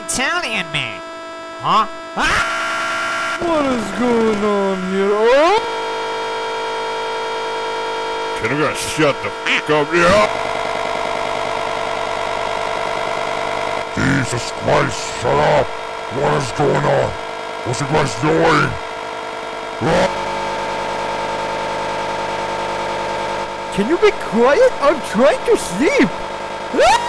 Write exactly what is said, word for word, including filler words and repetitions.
Italian man. Huh? Ah! What is going on here? Oh! Can you guys shut the f*** up here? Jesus Christ, shut up! What is going on? What's you guys doing? Ah! Can you be quiet? I'm trying to sleep! Ah!